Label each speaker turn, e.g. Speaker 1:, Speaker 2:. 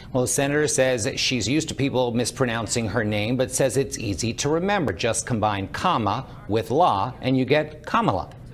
Speaker 1: Well, the senator says she's used to people mispronouncing her name, but says it's easy to remember. Just combine comma with la and you get Kamala.